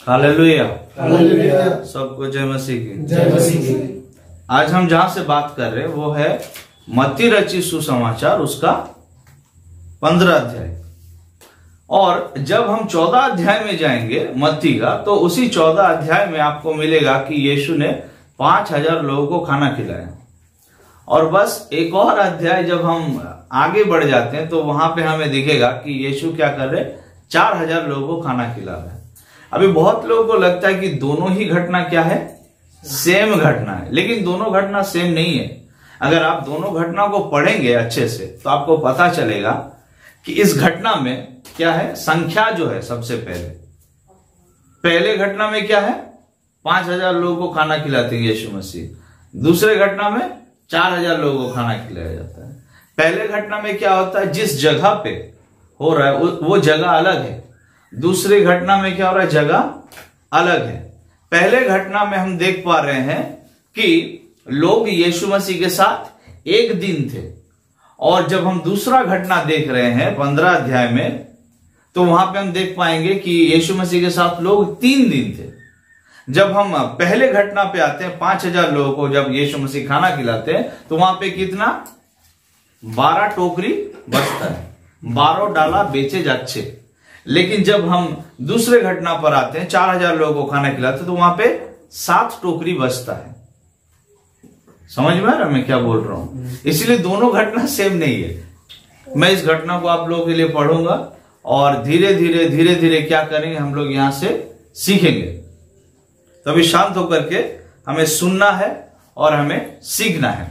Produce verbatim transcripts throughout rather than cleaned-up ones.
Hallelujah, hallelujah. सबको जय मसीह की। जय मसीह की। आज हम जहां से बात कर रहे हैं वो है मत्ती रचित सुसमाचार, उसका पंद्रह अध्याय। और जब हम चौदह अध्याय में जाएंगे मत्ती का, तो उसी चौदह अध्याय में आपको मिलेगा कि यीशु ने पांच हजार लोगों को खाना खिलाया। और बस एक और अध्याय जब हम आगे बढ़ जाते हैं तो वहां पे हमें दिखेगा कि यीशु क्या कर रहे, चार हजार लोगों को खाना खिला रहे हैं। अभी बहुत लोगों को लगता है कि दोनों ही घटना क्या है, सेम घटना है, लेकिन दोनों घटना सेम नहीं है। अगर आप दोनों घटना को पढ़ेंगे अच्छे से तो आपको पता चलेगा कि इस घटना में क्या है, संख्या जो है सबसे पहले पहले घटना में क्या है, पांच हजार लोगों को खाना खिलाते हैं यीशु मसीह। दूसरे घटना में चार हजार लोगों को खाना खिलाया जाता है। पहले घटना में क्या होता है, जिस जगह पे हो रहा है वो जगह अलग है। दूसरी घटना में क्या हो रहा है, जगह अलग है। पहले घटना में हम देख पा रहे हैं कि लोग यीशु मसीह के साथ एक दिन थे, और जब हम दूसरा घटना देख रहे हैं पंद्रह अध्याय में, तो वहां पे हम देख पाएंगे कि यीशु मसीह के साथ लोग तीन दिन थे। जब हम पहले घटना पे आते हैं, पांच हजार लोगों को जब यीशु मसीह खाना खिलाते हैं, तो वहां पे कितना, बारह टोकरी बचता है, बारह डाला बेचे जाच्छे। लेकिन जब हम दूसरे घटना पर आते हैं, चार हजार लोगों को खाना खिलाते हैं, तो वहां पे सात टोकरी बचता है। समझ में आ रहा मैं क्या बोल रहा हूं? इसलिए दोनों घटना सेम नहीं है। मैं इस घटना को आप लोगों के लिए पढ़ूंगा और धीरे धीरे धीरे धीरे क्या करेंगे, हम लोग यहां से सीखेंगे। तो अभी शांत होकर के हमें सुनना है और हमें सीखना है।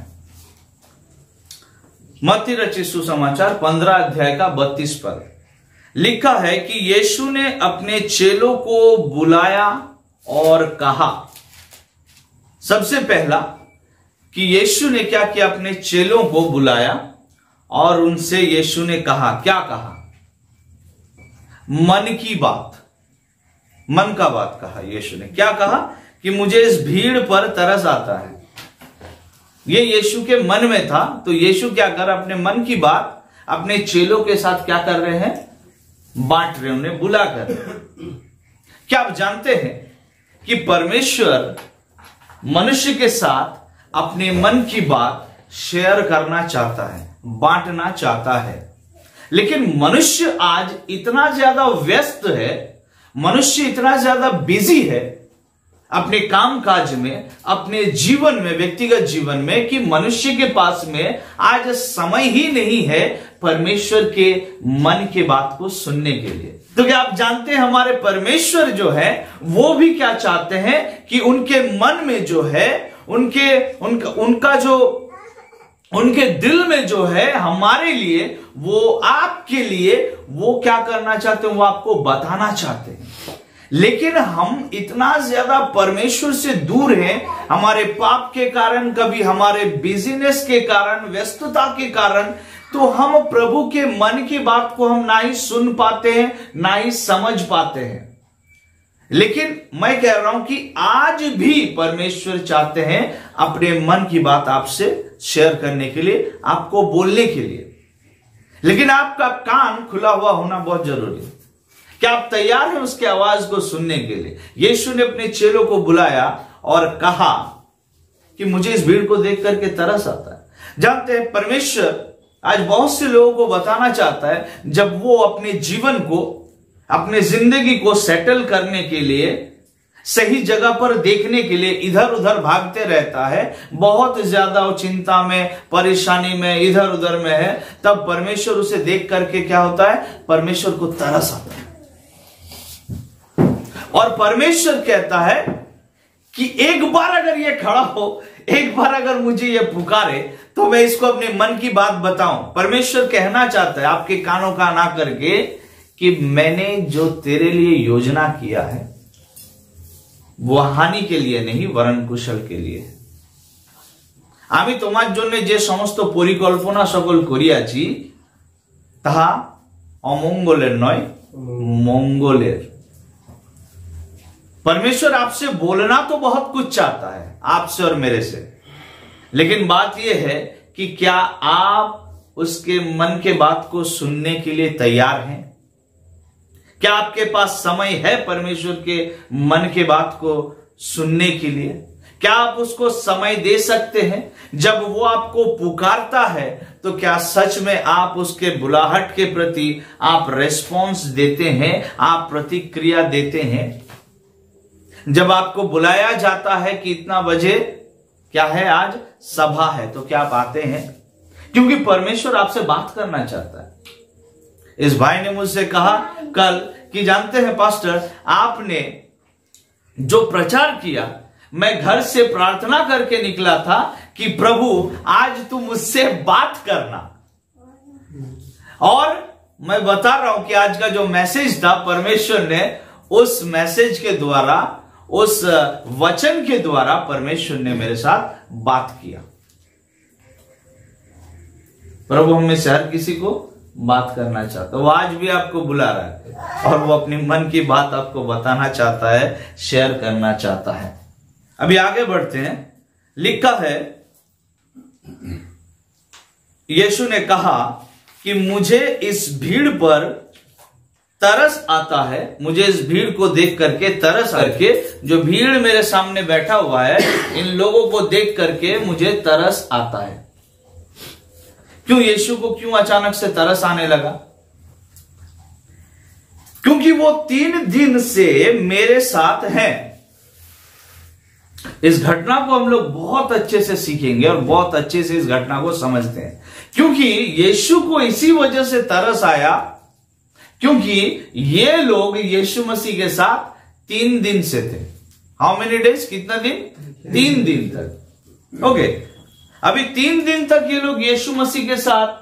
मत्ती रचित सुसमाचार पंद्रह अध्याय का बत्तीस पद लिखा है कि यीशु ने अपने चेलों को बुलाया और कहा। सबसे पहला कि यीशु ने क्या किया, अपने चेलों को बुलाया और उनसे यीशु ने कहा, क्या कहा, मन की बात, मन का बात कहा। यीशु ने क्या कहा कि मुझे इस भीड़ पर तरस आता है। ये यीशु के मन में था। तो यीशु क्या कर, अपने मन की बात अपने चेलों के साथ क्या कर रहे हैं, बांट रहे, उन्हें बुला कर। क्या आप जानते हैं कि परमेश्वर मनुष्य के साथ अपने मन की बात शेयर करना चाहता है, बांटना चाहता है। लेकिन मनुष्य आज इतना ज्यादा व्यस्त है, मनुष्य इतना ज्यादा बिजी है अपने काम काज में, अपने जीवन में, व्यक्तिगत जीवन में, कि मनुष्य के पास में आज समय ही नहीं है परमेश्वर के मन के बात को सुनने के लिए। तो क्या आप जानते हैं, हमारे परमेश्वर जो है वो भी क्या चाहते हैं कि उनके मन में जो है, उनके उनका उनका जो उनके दिल में जो है हमारे लिए, वो आपके लिए वो क्या करना चाहते हैं, वो आपको बताना चाहते हैं। लेकिन हम इतना ज्यादा परमेश्वर से दूर हैं, हमारे पाप के कारण, कभी हमारे बिजीनेस के कारण, व्यस्तता के कारण, तो हम प्रभु के मन की बात को हम ना ही सुन पाते हैं, ना ही समझ पाते हैं। लेकिन मैं कह रहा हूं कि आज भी परमेश्वर चाहते हैं अपने मन की बात आपसे शेयर करने के लिए, आपको बोलने के लिए। लेकिन आपका कान खुला हुआ होना बहुत जरूरी है। क्या आप तैयार हैं उसकी आवाज को सुनने के लिए? यीशु ने अपने चेलों को बुलाया और कहा कि मुझे इस भीड़ को देख करके तरस आता है। जानते हैं, परमेश्वर आज बहुत से लोगों को बताना चाहता है, जब वो अपने जीवन को, अपने जिंदगी को सेटल करने के लिए, सही जगह पर देखने के लिए इधर उधर भागते रहता है, बहुत ज्यादा चिंता में, परेशानी में, इधर उधर में है, तब परमेश्वर उसे देख करके क्या होता है, परमेश्वर को तरस आता है। और परमेश्वर कहता है कि एक बार अगर ये खड़ा हो, एक बार अगर मुझे ये पुकारे, तो मैं इसको अपने मन की बात बताऊं। परमेश्वर कहना चाहता है आपके कानों का ना करके कि मैंने जो तेरे लिए योजना किया है वो हानि के लिए नहीं, वरन कुशल के लिए। আমি তোমার জন্য যে সমস্ত পরিকল্পনা সকল করিয়াছি তাহা অমঙ্গলের নয়, मंगलेर। परमेश्वर आपसे बोलना तो बहुत कुछ चाहता है, आपसे और मेरे से, लेकिन बात यह है कि क्या आप उसके मन के बात को सुनने के लिए तैयार हैं? क्या आपके पास समय है परमेश्वर के मन के बात को सुनने के लिए? क्या आप उसको समय दे सकते हैं? जब वो आपको पुकारता है तो क्या सच में आप उसके बुलाहट के प्रति आप रेस्पॉन्स देते हैं, आप प्रतिक्रिया देते हैं? जब आपको बुलाया जाता है कि इतना बजे क्या है, आज सभा है, तो क्या आप आते हैं? क्योंकि परमेश्वर आपसे बात करना चाहता है। इस भाई ने मुझसे कहा कल कि जानते हैं पास्टर, आपने जो प्रचार किया, मैं घर से प्रार्थना करके निकला था कि प्रभु आज तू मुझसे बात करना, और मैं बता रहा हूं कि आज का जो मैसेज था, परमेश्वर ने उस मैसेज के द्वारा, उस वचन के द्वारा परमेश्वर ने मेरे साथ बात किया। प्रभु हम में से हर किसी को बात करना चाहता है। वो आज भी आपको बुला रहा है और वो अपनी मन की बात आपको बताना चाहता है, शेयर करना चाहता है। अभी आगे बढ़ते हैं। लिखा है, यीशु ने कहा कि मुझे इस भीड़ पर तरस आता है, मुझे इस भीड़ को देख करके तरस करके, जो भीड़ मेरे सामने बैठा हुआ है, इन लोगों को देख करके मुझे तरस आता है। क्यों यीशु को क्यों अचानक से तरस आने लगा? क्योंकि वो तीन दिन से मेरे साथ हैं। इस घटना को हम लोग बहुत अच्छे से सीखेंगे और बहुत अच्छे से इस घटना को समझते हैं, क्योंकि यीशु को इसी वजह से तरस आया क्योंकि ये लोग यीशु मसीह के साथ तीन दिन से थे। How many days? कितना दिन? तीन दिन तक। ओके, अभी तीन दिन तक ये लोग यीशु मसीह के साथ,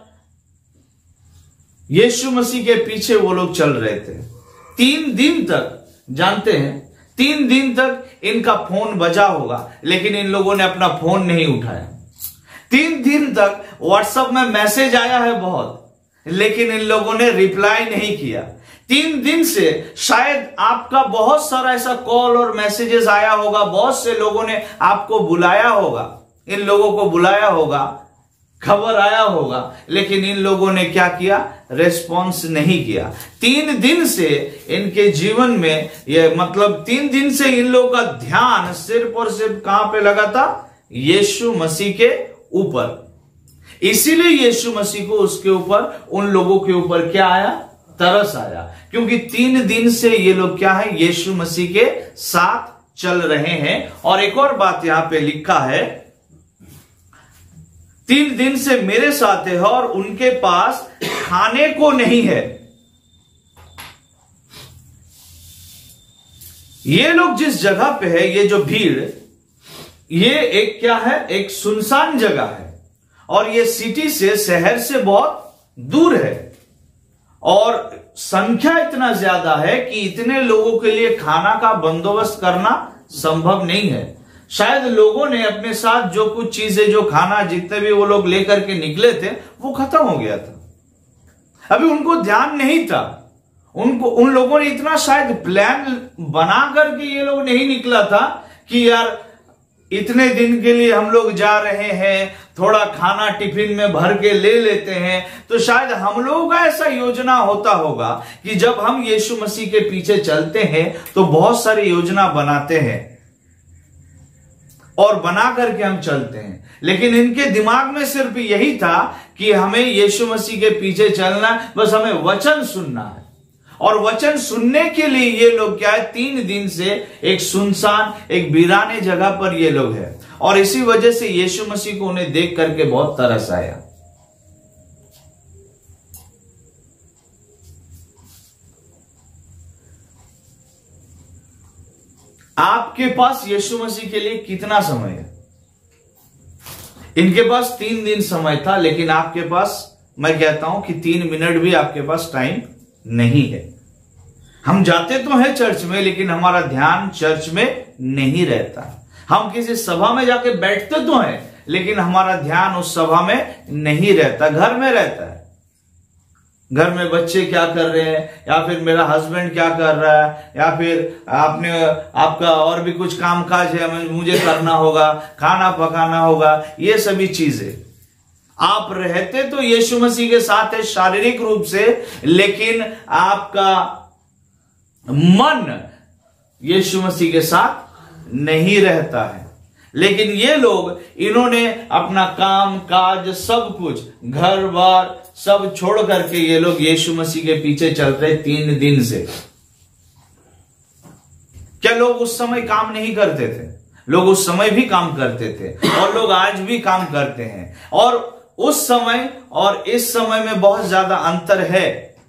यीशु मसीह के पीछे वो लोग चल रहे थे। तीन दिन तक, जानते हैं, तीन दिन तक इनका फोन बजा होगा, लेकिन इन लोगों ने अपना फोन नहीं उठाया। तीन दिन तक व्हाट्सएप में मैसेज आया है बहुत, लेकिन इन लोगों ने रिप्लाई नहीं किया। तीन दिन से शायद आपका बहुत सारा ऐसा कॉल और मैसेजेस आया होगा, बहुत से लोगों ने आपको बुलाया होगा, इन लोगों को बुलाया होगा, खबर आया होगा, लेकिन इन लोगों ने क्या किया? रेस्पॉन्स नहीं किया। तीन दिन से इनके जीवन में, ये मतलब तीन दिन से इन लोगों का ध्यान सिर्फ और सिर्फ कहां पे लगा था? यीशु मसीह के ऊपर। इसीलिए यीशु मसीह को उसके ऊपर, उन लोगों के ऊपर क्या आया? तरस आया, क्योंकि तीन दिन से ये लोग क्या है? यीशु मसीह के साथ चल रहे हैं। और एक और बात यहां पे लिखा है, तीन दिन से मेरे साथ है और उनके पास खाने को नहीं है। ये लोग जिस जगह पे है, ये जो भीड़, ये एक क्या है? एक सुनसान जगह है, और ये सिटी से, शहर से बहुत दूर है, और संख्या इतना ज्यादा है कि इतने लोगों के लिए खाना का बंदोबस्त करना संभव नहीं है। शायद लोगों ने अपने साथ जो कुछ चीजें, जो खाना, जितने भी वो लोग लेकर के निकले थे, वो खत्म हो गया था। अभी उनको ध्यान नहीं था, उनको, उन लोगों ने इतना शायद प्लान बना करके ये लोग नहीं निकला था कि यार इतने दिन के लिए हम लोग जा रहे हैं, थोड़ा खाना टिफिन में भर के ले लेते हैं। तो शायद हम लोगों का ऐसा योजना होता होगा कि जब हम यीशु मसीह के पीछे चलते हैं तो बहुत सारी योजना बनाते हैं और बना करके हम चलते हैं, लेकिन इनके दिमाग में सिर्फ यही था कि हमें यीशु मसीह के पीछे चलना, बस हमें वचन सुनना है। और वचन सुनने के लिए ये लोग क्या है? तीन दिन से एक सुनसान, एक वीराने जगह पर ये लोग हैं, और इसी वजह से यीशु मसीह को उन्हें देख करके बहुत तरस आया। आपके पास यीशु मसीह के लिए कितना समय है? इनके पास तीन दिन समय था, लेकिन आपके पास, मैं कहता हूं कि तीन मिनट भी आपके पास टाइम नहीं है। हम जाते तो हैं चर्च में, लेकिन हमारा ध्यान चर्च में नहीं रहता। हम किसी सभा में जाके बैठते तो हैं, लेकिन हमारा ध्यान उस सभा में नहीं रहता, घर में रहता है। घर में बच्चे क्या कर रहे हैं, या फिर मेरा हस्बैंड क्या कर रहा है, या फिर आपने आपका और भी कुछ कामकाज है, मुझे करना होगा, खाना पकाना होगा, ये सभी चीजें। आप रहते तो यीशु मसीह के साथ है शारीरिक रूप से, लेकिन आपका मन यीशु मसीह के साथ नहीं रहता है। लेकिन ये लोग, इन्होंने अपना काम काज सब कुछ, घर बार सब छोड़ करके ये लोग यीशु मसीह के पीछे चल रहे तीन दिन से। क्या लोग उस समय काम नहीं करते थे? लोग उस समय भी काम करते थे और लोग आज भी काम करते हैं। और उस समय और इस समय में बहुत ज्यादा अंतर है।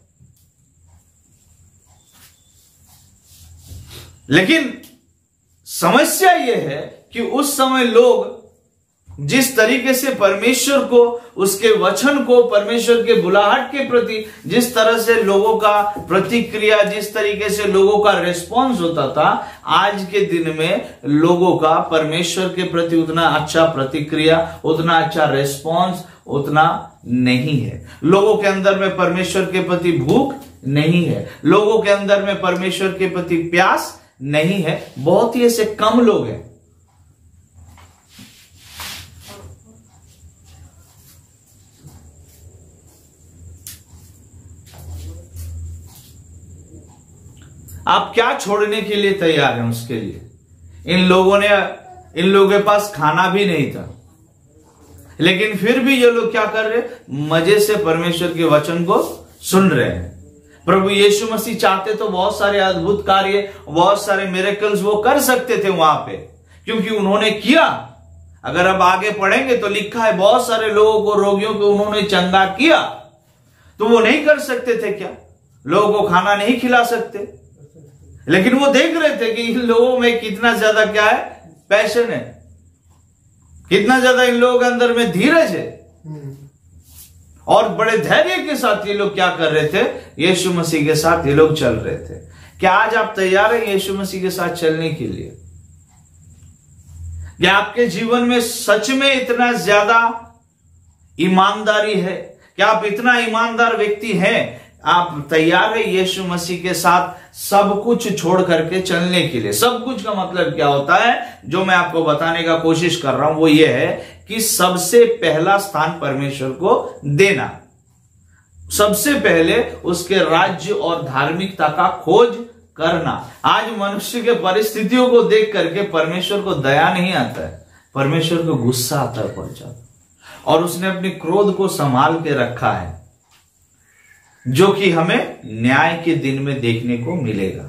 लेकिन समस्या यह है कि उस समय लोग जिस तरीके से परमेश्वर को, उसके वचन को, परमेश्वर के बुलाहट के प्रति जिस तरह से लोगों का प्रतिक्रिया, जिस तरीके से लोगों का रिस्पॉन्स होता था, आज के दिन में लोगों का परमेश्वर के प्रति उतना अच्छा प्रतिक्रिया, उतना अच्छा रिस्पॉन्स उतना नहीं है। लोगों के अंदर में परमेश्वर के प्रति भूख नहीं है, लोगों के अंदर में परमेश्वर के प्रति प्यास नहीं है। बहुत ही ऐसे कम लोग हैं। आप क्या छोड़ने के लिए तैयार हैं उसके लिए? इन लोगों ने, इन लोगों के पास खाना भी नहीं था, लेकिन फिर भी ये लोग क्या कर रहे? मजे से परमेश्वर के वचन को सुन रहे हैं। प्रभु यीशु मसीह चाहते तो बहुत सारे अद्भुत कार्य, बहुत सारे मिरेकल्स वो कर सकते थे वहां पे, क्योंकि उन्होंने किया। अगर अब आगे पढ़ेंगे तो लिखा है बहुत सारे लोगों को, रोगियों को उन्होंने चंगा किया। तो वो नहीं कर सकते थे क्या? लोगों को खाना नहीं खिला सकते? लेकिन वो देख रहे थे कि इन लोगों में कितना ज्यादा क्या है, पैशन है, कितना ज्यादा इन लोगों के अंदर में धीरज है। और बड़े धैर्य के साथ ये लोग क्या कर रहे थे? यीशु मसीह के साथ ये लोग चल रहे थे। क्या आज आप तैयार हैं यीशु मसीह के साथ चलने के लिए? क्या आपके जीवन में सच में इतना ज्यादा ईमानदारी है? क्या आप इतना ईमानदार व्यक्ति हैं? आप तैयार है यीशु मसीह के साथ सब कुछ छोड़ करके चलने के लिए? सब कुछ का मतलब क्या होता है, जो मैं आपको बताने का कोशिश कर रहा हूं वो ये है कि सबसे पहला स्थान परमेश्वर को देना, सबसे पहले उसके राज्य और धार्मिकता का खोज करना। आज मनुष्य के परिस्थितियों को देख करके परमेश्वर को दया नहीं आता है, परमेश्वर को गुस्सा आता है पड़ जाता, और उसने अपने क्रोध को संभाल के रखा है, जो कि हमें न्याय के दिन में देखने को मिलेगा।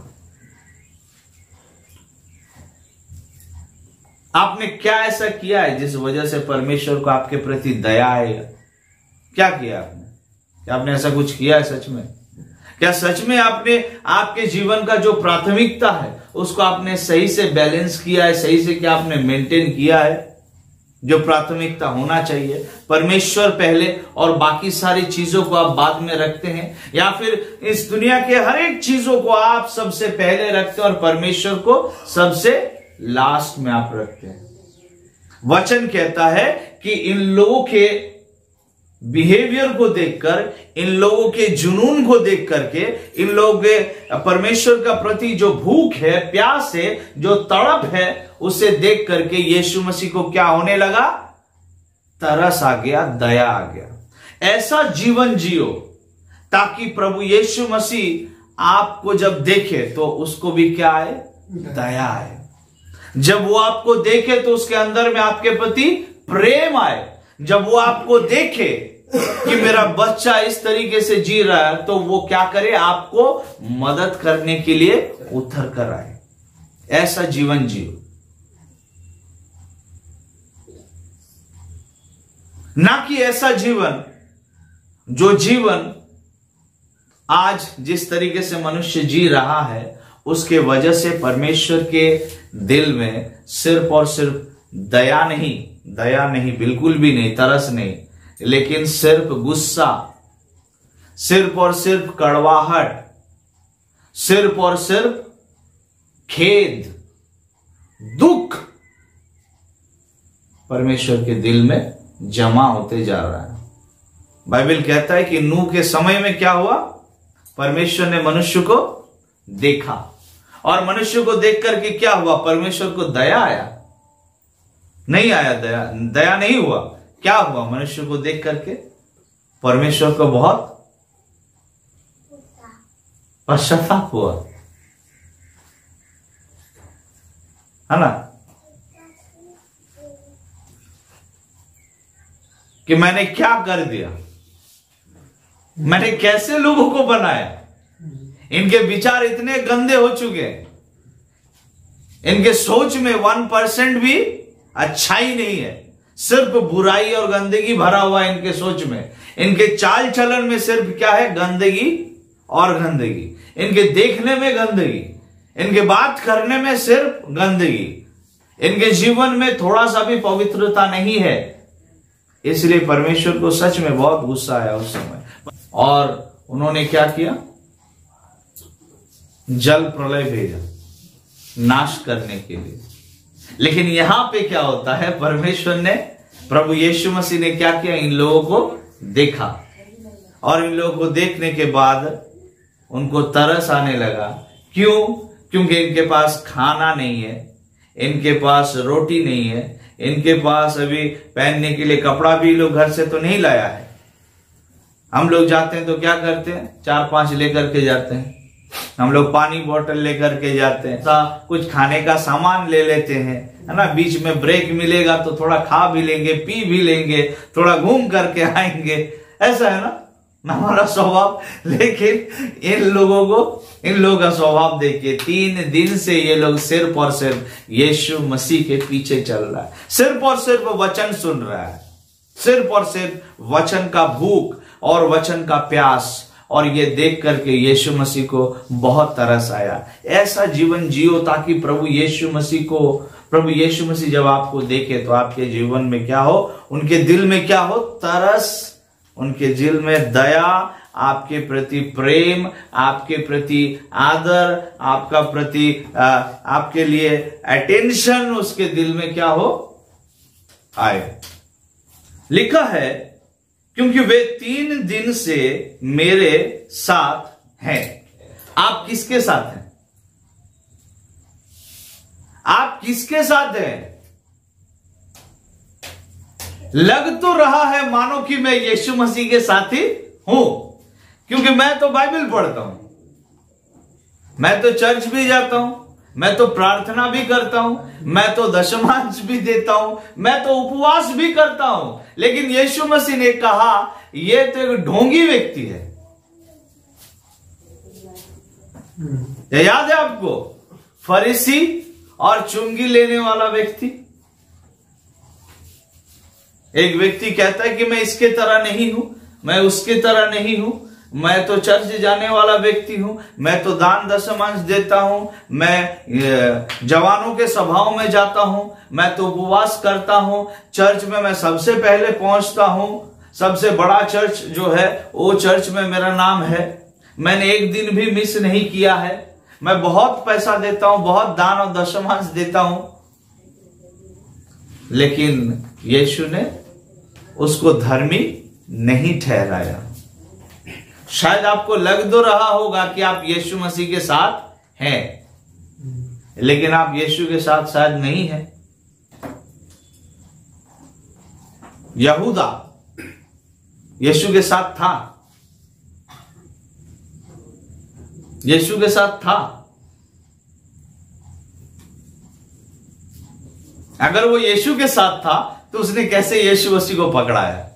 आपने क्या ऐसा किया है जिस वजह से परमेश्वर को आपके प्रति दया आएगा? क्या किया आपने? क्या आपने ऐसा कुछ किया है सच में? क्या सच में आपने आपके जीवन का जो प्राथमिकता है उसको आपने सही से बैलेंस किया है? सही से क्या आपने मेंटेन किया है? जो प्राथमिकता होना चाहिए, परमेश्वर पहले और बाकी सारी चीजों को आप बाद में रखते हैं, या फिर इस दुनिया के हर एक चीजों को आप सबसे पहले रखते हैं और परमेश्वर को सबसे लास्ट में आप रखते हैं? वचन कहता है कि इन लोगों के बिहेवियर को देखकर, इन लोगों के जुनून को देख करके, इन लोगों के परमेश्वर का प्रति जो भूख है, प्यास है, जो तड़प है, उसे देख करके यीशु मसीह को क्या होने लगा? तरस आ गया, दया आ गया। ऐसा जीवन जियो ताकि प्रभु यीशु मसीह आपको जब देखे तो उसको भी क्या आए? दया आए। जब वो आपको देखे तो उसके अंदर में आपके प्रति प्रेम आए। जब वो आपको देखे कि मेरा बच्चा इस तरीके से जी रहा है, तो वो क्या करे? आपको मदद करने के लिए उतर कर आए। ऐसा जीवन जियो, ना कि ऐसा जीवन जो जीवन आज जिस तरीके से मनुष्य जी रहा है, उसके वजह से परमेश्वर के दिल में सिर्फ और सिर्फ दया नहीं, दया नहीं, बिल्कुल भी नहीं, तरस नहीं, लेकिन सिर्फ गुस्सा, सिर्फ और सिर्फ कड़वाहट, सिर्फ और सिर्फ खेद, दुख परमेश्वर के दिल में जमा होते जा रहा है। बाइबल कहता है कि नूह के समय में क्या हुआ? परमेश्वर ने मनुष्य को देखा, और मनुष्य को देख करके क्या हुआ? परमेश्वर को दया आया? नहीं आया दया, दया नहीं हुआ। क्या हुआ? मनुष्य को देख करके परमेश्वर को बहुत पश्चाताप हुआ। है ना, कि मैंने क्या कर दिया, मैंने कैसे लोगों को बनाया। इनके विचार इतने गंदे हो चुके हैं, इनके सोच में वन परसेंट भी अच्छाई नहीं है, सिर्फ बुराई और गंदगी भरा हुआ है इनके सोच में। इनके चाल चलन में सिर्फ क्या है, गंदगी और गंदगी। इनके देखने में गंदगी, इनके बात करने में सिर्फ गंदगी, इनके जीवन में थोड़ा सा भी पवित्रता नहीं है। इसलिए परमेश्वर को सच में बहुत गुस्सा आया उस समय, और उन्होंने क्या किया, जल प्रलय भेजा नाश करने के लिए। लेकिन यहां पे क्या होता है, परमेश्वर ने, प्रभु यीशु मसीह ने क्या किया, इन लोगों को देखा, और इन लोगों को देखने के बाद उनको तरस आने लगा। क्यों? क्योंकि इनके पास खाना नहीं है, इनके पास रोटी नहीं है, इनके पास अभी पहनने के लिए कपड़ा भी लोग घर से तो नहीं लाया है। हम लोग जाते हैं तो क्या करते हैं, चार पांच लेकर के जाते हैं, हम लोग पानी बोतल लेकर के जाते हैं, कुछ खाने का सामान ले लेते हैं, है ना, बीच में ब्रेक मिलेगा तो थोड़ा खा भी लेंगे, पी भी लेंगे, थोड़ा घूम करके आएंगे, ऐसा है ना हमारा स्वभाव। लेकिन इन लोगों को, इन लोगों का स्वभाव देखिए, तीन दिन से ये लोग सिर्फ और सिर्फ यीशु मसीह के पीछे चल रहा है, सिर्फ और सिर्फ वचन सुन रहा है, सिर्फ और सिर्फ वचन का भूख और वचन का प्यास। और ये देख करके यीशु मसीह को बहुत तरस आया। ऐसा जीवन जियो ताकि प्रभु यीशु मसीह को, प्रभु यीशु मसीह जब आपको देखे तो आपके जीवन में क्या हो, उनके दिल में क्या हो, तरस, उनके दिल में दया, आपके प्रति प्रेम, आपके प्रति आदर, आपका प्रति आ, आपके लिए अटेंशन उसके दिल में क्या हो, आए। लिखा है, क्योंकि वे तीन दिन से मेरे साथ हैं। आप किसके साथ हैं? आप किसके साथ हैं? लग तो रहा है मानो कि मैं यीशु मसीह के साथी हूं, क्योंकि मैं तो बाइबल पढ़ता हूं, मैं तो चर्च भी जाता हूं, मैं तो प्रार्थना भी करता हूं, मैं तो दशमांश भी देता हूं, मैं तो उपवास भी करता हूं। लेकिन यीशु मसीह ने कहा यह तो एक ढोंगी व्यक्ति है। याद है आपको, फरीसी और चुंगी लेने वाला व्यक्ति। एक व्यक्ति कहता है कि मैं इसके तरह नहीं हूं, मैं उसके तरह नहीं हूं, मैं तो चर्च जाने वाला व्यक्ति हूं, मैं तो दान दशमांश देता हूं, मैं जवानों के सभाओं में जाता हूं, मैं तो उपवास करता हूं, चर्च में मैं सबसे पहले पहुंचता हूं, सबसे बड़ा चर्च जो है वो चर्च में मेरा नाम है, मैंने एक दिन भी मिस नहीं किया है, मैं बहुत पैसा देता हूं, बहुत दान और दशमांश देता हूं। लेकिन यीशु ने उसको धर्मी नहीं ठहराया। शायद आपको लग तो रहा होगा कि आप यीशु मसीह के साथ हैं, लेकिन आप यीशु के साथ शायद नहीं हैं। यहूदा यीशु के साथ था, यीशु के साथ था। अगर वो यीशु के साथ था तो उसने कैसे यीशु मसीह को पकड़ाया?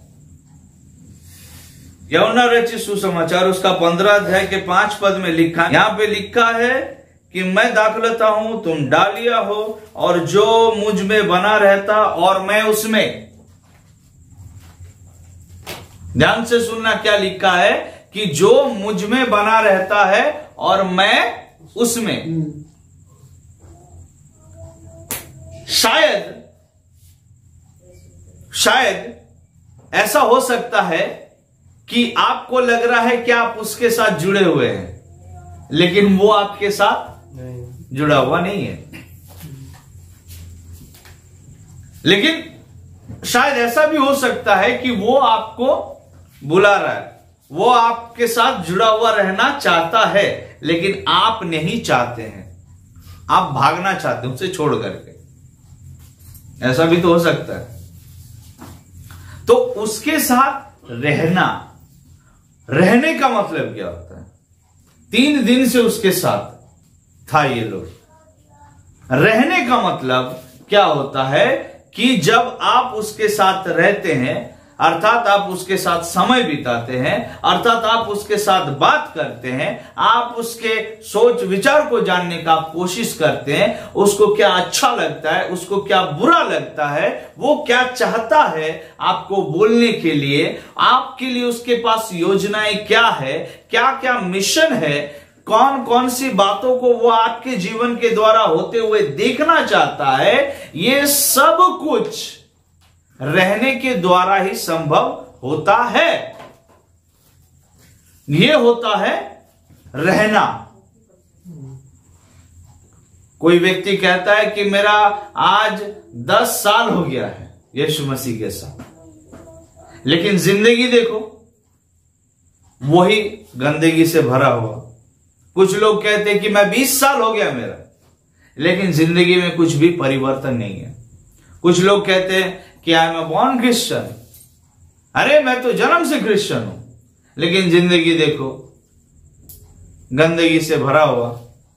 यूहन्ना रचित सुसमाचार उसका पंद्रह अध्याय के पांच पद में लिखा, यहां पे लिखा है कि मैं दाखलता हूं, तुम डालिया हो, और जो मुझ में बना रहता और मैं उसमें। ध्यान से सुनना, क्या लिखा है कि जो मुझ में बना रहता है और मैं उसमें। शायद शायद ऐसा हो सकता है कि आपको लग रहा है कि आप उसके साथ जुड़े हुए हैं, लेकिन वो आपके साथ नहीं जुड़ा हुआ नहीं है। लेकिन शायद ऐसा भी हो सकता है कि वो आपको बुला रहा है, वो आपके साथ जुड़ा हुआ रहना चाहता है, लेकिन आप नहीं चाहते हैं, आप भागना चाहते हैं उसे छोड़ करके। ऐसा भी तो हो सकता है। तो उसके साथ रहना, रहने का मतलब क्या होता है? तीन दिन से उसके साथ था ये लोग, रहने का मतलब क्या होता है कि जब आप उसके साथ रहते हैं, अर्थात आप उसके साथ समय बिताते हैं, अर्थात आप उसके साथ बात करते हैं, आप उसके सोच विचार को जानने का कोशिश करते हैं, उसको क्या अच्छा लगता है, उसको क्या बुरा लगता है, वो क्या चाहता है आपको बोलने के लिए, आपके लिए उसके पास योजनाएं क्या है, क्या क्या मिशन है, कौन कौन सी बातों को वो आपके जीवन के द्वारा होते हुए देखना चाहता है, ये सब कुछ रहने के द्वारा ही संभव होता है। ये होता है रहना। कोई व्यक्ति कहता है कि मेरा आज दस साल हो गया है यीशु मसीह के साथ, लेकिन जिंदगी देखो वही गंदगी से भरा हुआ। कुछ लोग कहते हैं कि मैं बीस साल हो गया मेरा, लेकिन जिंदगी में कुछ भी परिवर्तन नहीं है। कुछ लोग कहते हैं कि I am a born Christian, अरे मैं तो जन्म से क्रिश्चियन हूं, लेकिन जिंदगी देखो गंदगी से भरा हुआ।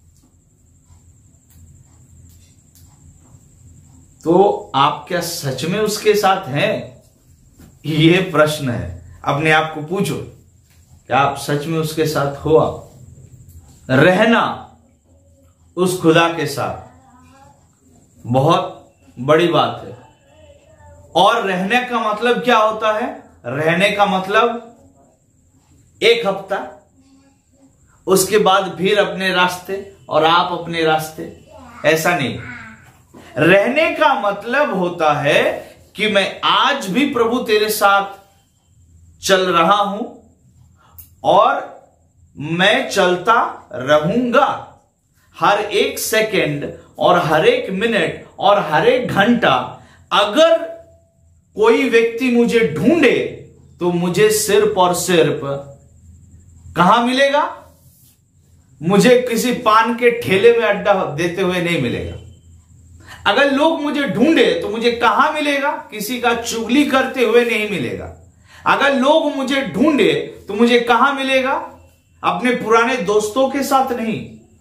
तो आप क्या सच में उसके साथ हैं? ये प्रश्न है, अपने आप को पूछो, क्या आप सच में उसके साथ हो? आप रहना उस खुदा के साथ बहुत बड़ी बात है। और रहने का मतलब क्या होता है? रहने का मतलब एक हफ्ता, उसके बाद फिर अपने रास्ते और आप अपने रास्ते, ऐसा नहीं। रहने का मतलब होता है कि मैं आज भी प्रभु तेरे साथ चल रहा हूं और मैं चलता रहूंगा। हर एक सेकंड और हर एक मिनट और हर एक घंटा अगर कोई व्यक्ति मुझे ढूंढे तो मुझे सिर्फ और सिर्फ कहां मिलेगा? मुझे किसी पान के ठेले में अड्डा देते हुए नहीं मिलेगा। अगर लोग मुझे ढूंढे तो मुझे कहां मिलेगा? किसी का चुगली करते हुए नहीं मिलेगा। अगर लोग मुझे ढूंढे तो मुझे कहां मिलेगा? अपने पुराने दोस्तों के साथ नहीं।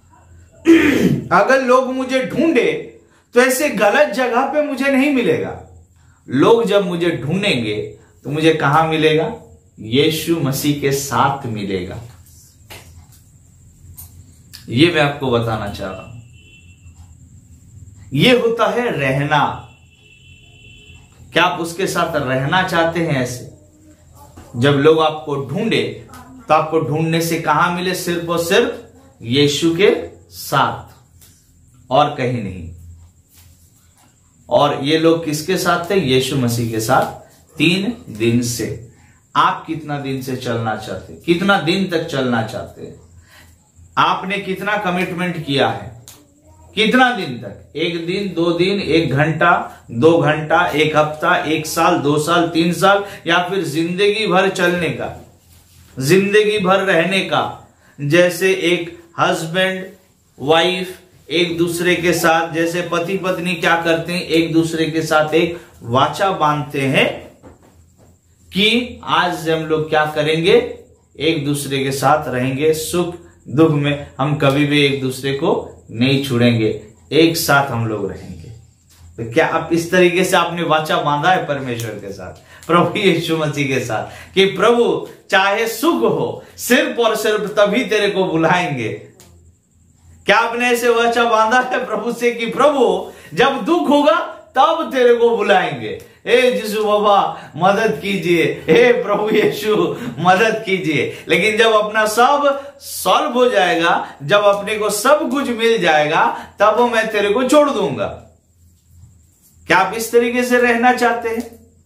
अगर लोग मुझे ढूंढे तो ऐसे गलत जगह पे मुझे नहीं मिलेगा। लोग जब मुझे ढूंढेंगे तो मुझे कहां मिलेगा? यीशु मसीह के साथ मिलेगा। ये मैं आपको बताना चाह रहा हूं। ये होता है रहना। क्या आप उसके साथ रहना चाहते हैं? ऐसे जब लोग आपको ढूंढे तो आपको ढूंढने से कहां मिले? सिर्फ और सिर्फ यीशु के साथ और कहीं नहीं। और ये लोग किसके साथ थे? यीशु मसीह के साथ तीन दिन से। आप कितना दिन से चलना चाहते? कितना दिन तक चलना चाहते? आपने कितना कमिटमेंट किया है? कितना दिन तक? एक दिन, दो दिन, एक घंटा, दो घंटा, एक हफ्ता, एक साल, दो साल, तीन साल, या फिर जिंदगी भर चलने का, जिंदगी भर रहने का? जैसे एक हस्बैंड वाइफ एक दूसरे के साथ, जैसे पति पत्नी क्या करते हैं, एक दूसरे के साथ एक वाचा बांधते हैं कि आज से हम लोग क्या करेंगे, एक दूसरे के साथ रहेंगे, सुख दुख में हम कभी भी एक दूसरे को नहीं छोड़ेंगे, एक साथ हम लोग रहेंगे। तो क्या आप इस तरीके से आपने वाचा बांधा है परमेश्वर के साथ, प्रभु यीशु मसीह के साथ, कि प्रभु चाहे सुख हो सिर्फ और सिर्फ तभी तेरे को बुलाएंगे? क्या आपने ऐसे वाचा बांधा है प्रभु से कि प्रभु जब दुख होगा तब तेरे को बुलाएंगे? हे यीशु बाबा मदद कीजिए, हे प्रभु यीशु मदद कीजिए। लेकिन जब अपना सब सॉल्व हो जाएगा, जब अपने को सब कुछ मिल जाएगा, तब मैं तेरे को छोड़ दूंगा। क्या आप इस तरीके से रहना चाहते हैं?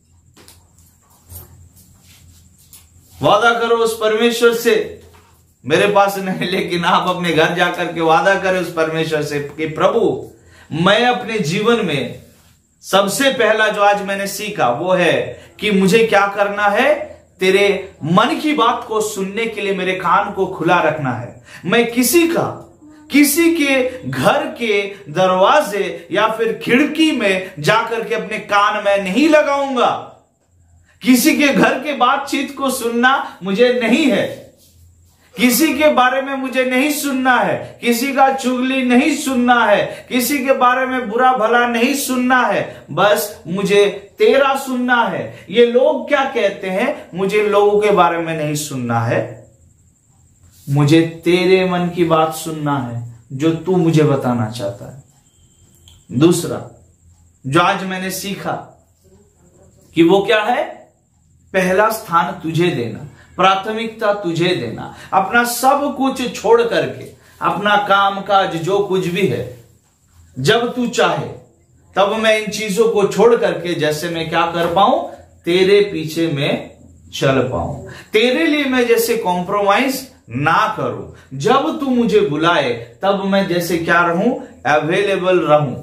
वादा करो उस परमेश्वर से, मेरे पास नहीं, लेकिन आप अपने घर जाकर के वादा करें उस परमेश्वर से कि प्रभु मैं अपने जीवन में सबसे पहला जो आज मैंने सीखा वो है कि मुझे क्या करना है, तेरे मन की बात को सुनने के लिए मेरे कान को खुला रखना है। मैं किसी का, किसी के घर के दरवाजे या फिर खिड़की में जाकर के अपने कान में नहीं लगाऊंगा। किसी के घर के बातचीत को सुनना मुझे नहीं है, किसी के बारे में मुझे नहीं सुनना है, किसी का चुगली नहीं सुनना है, किसी के बारे में बुरा भला नहीं सुनना है, बस मुझे तेरा सुनना है। ये लोग क्या कहते हैं, मुझे लोगों के बारे में नहीं सुनना है, मुझे तेरे मन की बात सुनना है जो तू मुझे बताना चाहता है। दूसरा जो आज मैंने सीखा कि वो क्या है, पहला स्थान तुझे देना, प्राथमिकता तुझे देना, अपना सब कुछ छोड़ करके, अपना काम काज जो कुछ भी है, जब तू चाहे तब मैं इन चीजों को छोड़ करके जैसे मैं क्या कर पाऊं, तेरे पीछे मैं चल पाऊं, तेरे लिए मैं जैसे कॉम्प्रोमाइज ना करूं, जब तू मुझे बुलाए तब मैं जैसे क्या रहूं, अवेलेबल रहूं।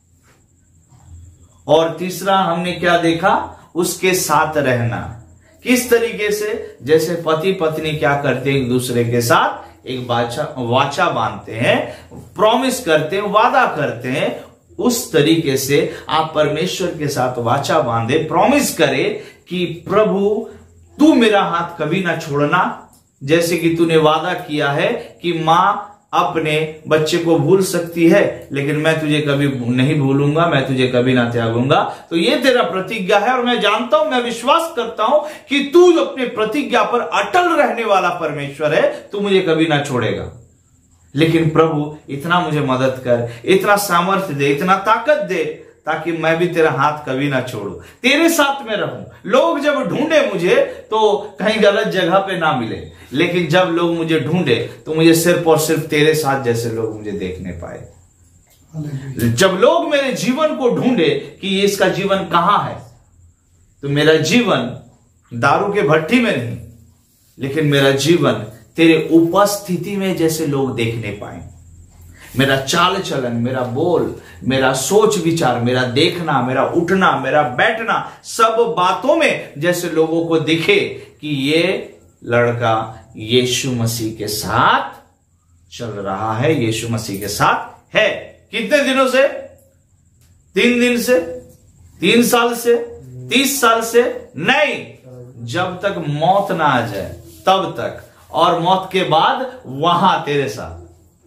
और तीसरा हमने क्या देखा, उसके साथ रहना। किस तरीके से, जैसे पति पत्नी क्या करते हैं, एक दूसरे के साथ एक वाचा वाचा बांधते हैं, प्रॉमिस करते हैं, वादा करते हैं, उस तरीके से आप परमेश्वर के साथ वाचा बांधे, प्रॉमिस करे कि प्रभु तू मेरा हाथ कभी ना छोड़ना, जैसे कि तूने वादा किया है कि मां अपने बच्चे को भूल सकती है लेकिन मैं तुझे कभी नहीं भूलूंगा, मैं तुझे कभी ना त्यागूंगा। तो ये तेरा प्रतिज्ञा है और मैं जानता हूं, मैं विश्वास करता हूं कि तू अपने प्रतिज्ञा पर अटल रहने वाला परमेश्वर है, तू मुझे कभी ना छोड़ेगा। लेकिन प्रभु इतना मुझे मदद कर, इतना सामर्थ्य दे, इतना ताकत दे ताकि मैं भी तेरा हाथ कभी ना छोड़ू, तेरे साथ में रहूं। लोग जब ढूंढे मुझे तो कहीं गलत जगह पे ना मिले, लेकिन जब लोग मुझे ढूंढे तो मुझे सिर्फ और सिर्फ तेरे साथ जैसे लोग मुझे देखने पाए। जब लोग मेरे जीवन को ढूंढे कि इसका जीवन कहां है, तो मेरा जीवन दारू के भट्टी में नहीं, लेकिन मेरा जीवन तेरे उपस्थिति में जैसे लोग देखने पाए। मेरा चाल चलन, मेरा बोल, मेरा सोच विचार, मेरा देखना, मेरा उठना, मेरा बैठना, सब बातों में जैसे लोगों को दिखे कि ये लड़का यीशु मसीह के साथ चल रहा है, यीशु मसीह के साथ है। कितने दिनों से? तीन दिन से, तीन साल से, तीस साल से नहीं, जब तक मौत ना आ जाए तब तक, और मौत के बाद वहां तेरे साथ।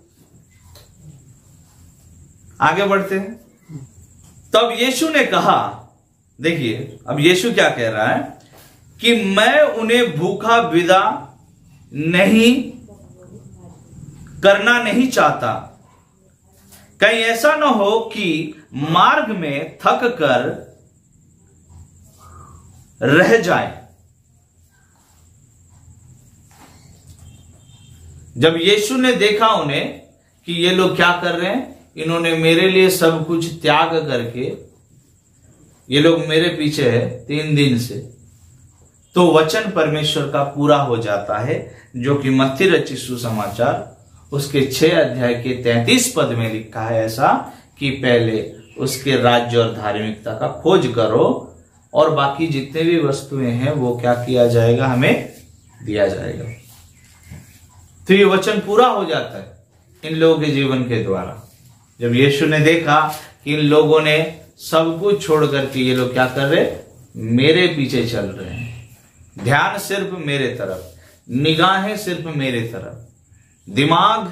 आगे बढ़ते हैं। तब यीशु ने कहा, देखिए अब यीशु क्या कह रहा है कि मैं उन्हें भूखा विदा नहीं करना नहीं चाहता, कहीं ऐसा ना हो कि मार्ग में थक कर रह जाए। जब यीशु ने देखा उन्हें कि ये लोग क्या कर रहे हैं, इन्होंने मेरे लिए सब कुछ त्याग करके ये लोग मेरे पीछे है तीन दिन से, तो वचन परमेश्वर का पूरा हो जाता है जो कि मत्ती रचित सुसमाचार उसके छह अध्याय के तैंतीस पद में लिखा है ऐसा कि पहले उसके राज्य और धार्मिकता का खोज करो और बाकी जितने भी वस्तुएं हैं वो क्या किया जाएगा, हमें दिया जाएगा। तो ये वचन पूरा हो जाता है इन लोगों के जीवन के द्वारा। जब यीशु ने देखा कि इन लोगों ने सब कुछ छोड़ करके ये लोग क्या कर रहे, मेरे पीछे चल रहे हैं, ध्यान सिर्फ मेरे तरफ, निगाहें सिर्फ मेरे तरफ, दिमाग,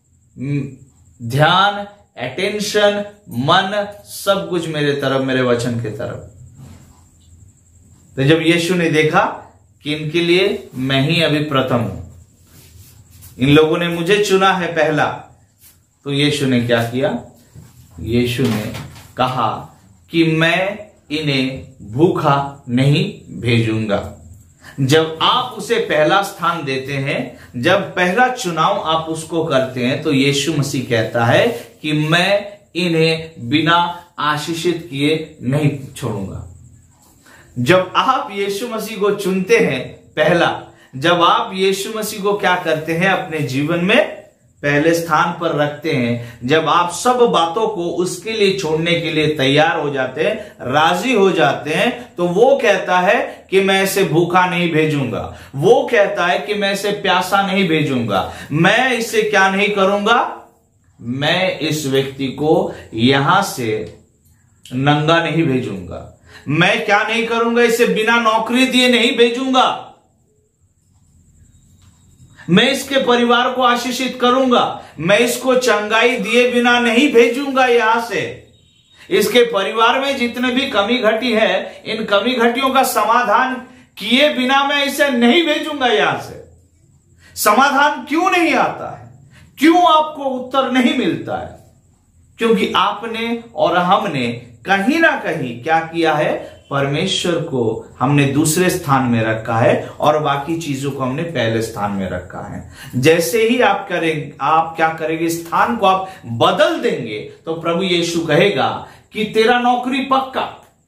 ध्यान, अटेंशन, मन, सब कुछ मेरे तरफ, मेरे वचन के तरफ। तो जब यीशु ने देखा कि इनके लिए मैं ही अभी प्रथम हूं, इन लोगों ने मुझे चुना है पहला, तो यीशु ने क्या किया, यीशु ने कहा कि मैं इन्हें भूखा नहीं भेजूंगा। जब आप उसे पहला स्थान देते हैं, जब पहला चुनाव आप उसको करते हैं, तो यीशु मसीह कहता है कि मैं इन्हें बिना आशीषित किए नहीं छोड़ूंगा। जब आप यीशु मसीह को चुनते हैं पहला, जब आप यीशु मसीह को क्या करते हैं, अपने जीवन में पहले स्थान पर रखते हैं, जब आप सब बातों को उसके लिए छोड़ने के लिए तैयार हो जाते हैं, राजी हो जाते हैं, तो वो कहता है कि मैं इसे भूखा नहीं भेजूंगा, वो कहता है कि मैं इसे प्यासा नहीं भेजूंगा, मैं इसे क्या नहीं करूंगा, मैं इस व्यक्ति को यहां से नंगा नहीं भेजूंगा, मैं क्या नहीं करूंगा, इसे बिना नौकरी दिए नहीं भेजूंगा, मैं इसके परिवार को आशीषित करूंगा, मैं इसको चंगाई दिए बिना नहीं भेजूंगा यहां से। इसके परिवार में जितने भी कमी घटी है, इन कमी घटियों का समाधान किए बिना मैं इसे नहीं भेजूंगा यहां से। समाधान क्यों नहीं आता है? क्यों आपको उत्तर नहीं मिलता है? क्योंकि आपने और हमने कहीं ना कहीं क्या किया है, परमेश्वर को हमने दूसरे स्थान में रखा है और बाकी चीजों को हमने पहले स्थान में रखा है। जैसे ही आप करेंगे, आप क्या करेंगे, स्थान को आप बदल देंगे तो प्रभु यीशु कहेगा कि तेरा नौकरी पक्का।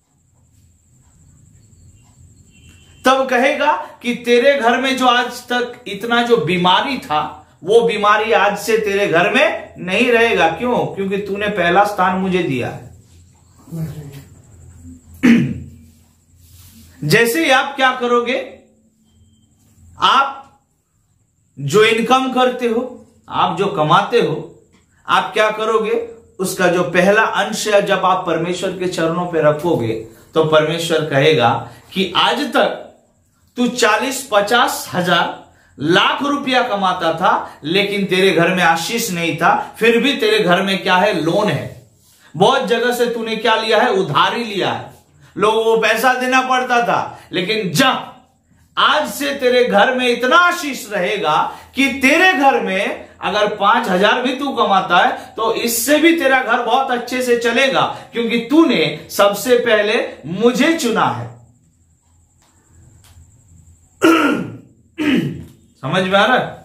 तब कहेगा कि तेरे घर में जो आज तक इतना जो बीमारी था, वो बीमारी आज से तेरे घर में नहीं रहेगा। क्यों? क्योंकि तूने पहला स्थान मुझे दिया है। जैसे ही आप क्या करोगे, आप जो इनकम करते हो, आप जो कमाते हो, आप क्या करोगे, उसका जो पहला अंश है जब आप परमेश्वर के चरणों पे रखोगे तो परमेश्वर कहेगा कि आज तक तू चालीस पचास हजार लाख रुपया कमाता था, लेकिन तेरे घर में आशीष नहीं था। फिर भी तेरे घर में क्या है, लोन है। बहुत जगह से तूने क्या लिया है, उधारी लिया है, लोगों को पैसा देना पड़ता था। लेकिन जब आज से तेरे घर में इतना आशीष रहेगा कि तेरे घर में अगर पांच हजार भी तू कमाता है तो इससे भी तेरा घर बहुत अच्छे से चलेगा, क्योंकि तूने सबसे पहले मुझे चुना है। समझ में आ रहा है?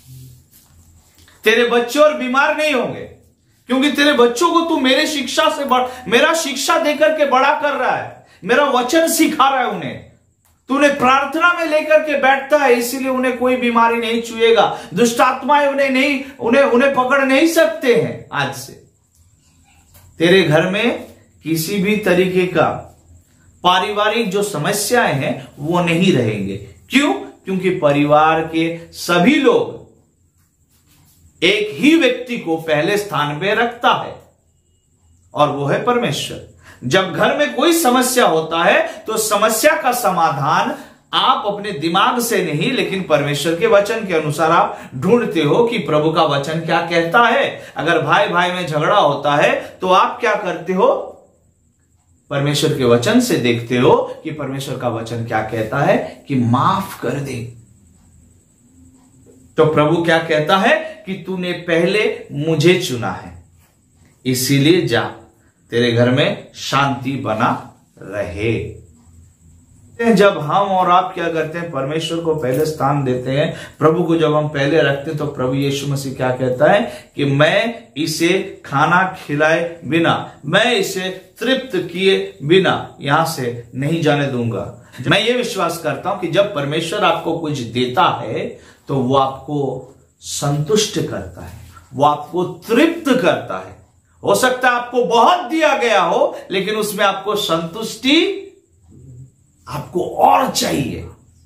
तेरे बच्चे और बीमार नहीं होंगे, क्योंकि तेरे बच्चों को तू मेरे शिक्षा से बड़, मेरा शिक्षा देकर के बड़ा कर रहा है, मेरा वचन सिखा रहा है उन्हें। तूने प्रार्थना में लेकर के बैठता है, इसीलिए उन्हें कोई बीमारी नहीं छुएगा, दुष्ट आत्माएं उन्हें नहीं उन्हें उन्हें पकड़ नहीं सकते हैं। आज से तेरे घर में किसी भी तरीके का पारिवारिक जो समस्याएं हैं वो नहीं रहेंगे। क्यों? क्योंकि परिवार के सभी लोग एक ही व्यक्ति को पहले स्थान पे रखता है और वो है परमेश्वर। जब घर में कोई समस्या होता है तो समस्या का समाधान आप अपने दिमाग से नहीं, लेकिन परमेश्वर के वचन के अनुसार आप ढूंढते हो कि प्रभु का वचन क्या कहता है। अगर भाई भाई में झगड़ा होता है तो आप क्या करते हो, परमेश्वर के वचन से देखते हो कि परमेश्वर का वचन क्या कहता है कि माफ कर दे। तो प्रभु क्या कहता है कि तूने पहले मुझे चुना है, इसीलिए जा, तेरे घर में शांति बना रहे। जब हम और आप क्या करते हैं, परमेश्वर को पहले स्थान देते हैं, प्रभु को जब हम पहले रखते हैं, तो प्रभु यीशु मसीह क्या कहता है कि मैं इसे खाना खिलाए बिना, मैं इसे तृप्त किए बिना यहां से नहीं जाने दूंगा। मैं ये विश्वास करता हूं कि जब परमेश्वर आपको कुछ देता है तो वो आपको संतुष्ट करता है, वो आपको तृप्त करता है। हो सकता है आपको बहुत दिया गया हो, लेकिन उसमें आपको संतुष्टि, आपको और चाहिए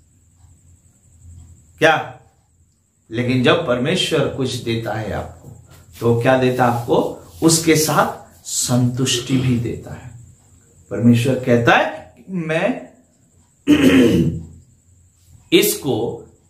क्या? लेकिन जब परमेश्वर कुछ देता है आपको, तो क्या देता है आपको? उसके साथ संतुष्टि भी देता है। परमेश्वर कहता है मैं इसको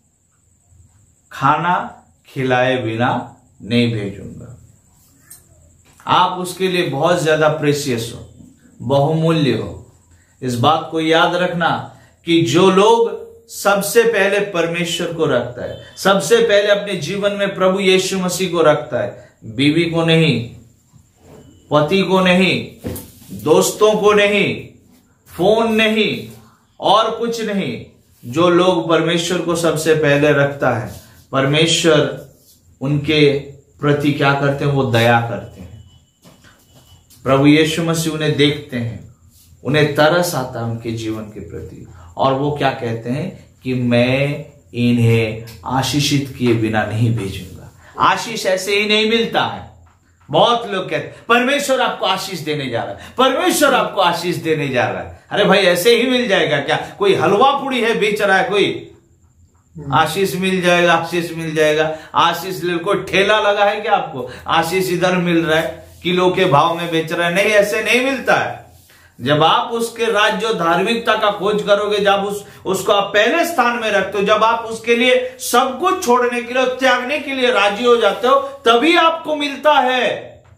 खाना खिलाए बिना नहीं भेजूंगा। आप उसके लिए बहुत ज्यादा प्रेशियस हो, बहुमूल्य हो। इस बात को याद रखना कि जो लोग सबसे पहले परमेश्वर को रखता है, सबसे पहले अपने जीवन में प्रभु यीशु मसीह को रखता है, बीवी को नहीं, पति को नहीं, दोस्तों को नहीं, फोन नहीं, और कुछ नहीं, जो लोग परमेश्वर को सबसे पहले रखता है, परमेश्वर उनके प्रति क्या करते हैं? वो दया करते हैं। प्रभु यीशु मसीह उन्हें देखते हैं, उन्हें तरस आता है उनके जीवन के प्रति, और वो क्या कहते हैं कि मैं इन्हें आशीषित किए बिना नहीं भेजूंगा। आशीष ऐसे ही नहीं मिलता है। बहुत लोग कहते हैं परमेश्वर आपको आशीष देने जा रहा है, परमेश्वर आपको आशीष देने जा रहा है। अरे भाई, ऐसे ही मिल जाएगा क्या? कोई हलवा पूड़ी है बेच रहा है, कोई आशीष मिल जाएगा, आशीष मिल जाएगा, आशीष ले, कोई ठेला लगा है क्या आपको? आशीष इधर मिल रहा है, किलो के भाव में बेच रहा है? नहीं, ऐसे नहीं मिलता है। जब आप उसके राज्य और धार्मिकता का खोज करोगे, जब उस उसको आप पहले स्थान में रखते हो, जब आप उसके लिए सब कुछ छोड़ने के लिए, त्यागने के लिए राजी हो जाते हो, तभी आपको मिलता है।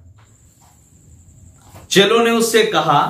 चेलों ने उससे कहा,